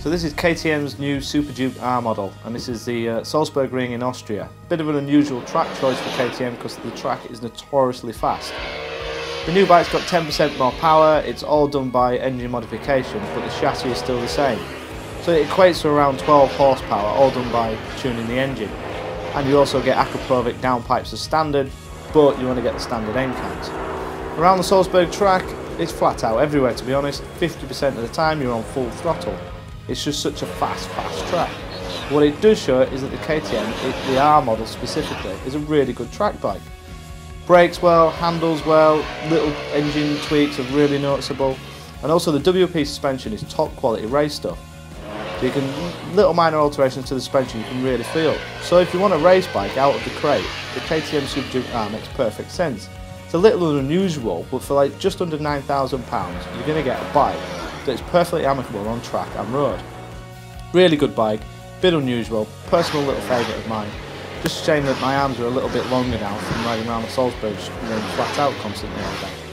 So this is KTM's new Superduke R model, and this is the Salzburgring in Austria. Bit of an unusual track choice for KTM because the track is notoriously fast. The new bike's got 10% more power, it's all done by engine modification, but the chassis is still the same. So it equates to around 12 horsepower, all done by tuning the engine. And you also get Akrapovic downpipes as standard, but you only get the standard end cans. Around the Salzburg track, it's flat out everywhere, to be honest. 50% of the time you're on full throttle. It's just such a fast track. What it does show is that the KTM, the R model specifically, is a really good track bike. Brakes well, handles well, little engine tweaks are really noticeable, and also the WP suspension is top quality race stuff. So you can, little minor alterations to the suspension you can really feel. So if you want a race bike out of the crate, the KTM Superduke R makes perfect sense. It's a little unusual, but for like just under £9,000 you're going to get a bike that's perfectly amicable on track and road. Really good bike, bit unusual, personal little favourite of mine. Just a shame that my arms are a little bit longer now from riding around the Salzburg, flat out constantly all day.